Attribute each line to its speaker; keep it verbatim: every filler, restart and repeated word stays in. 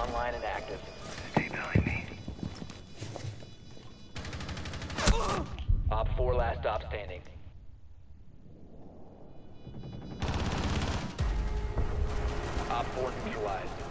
Speaker 1: online and active.
Speaker 2: Stay behind me.
Speaker 1: Op four last stop standing. Op four neutralized.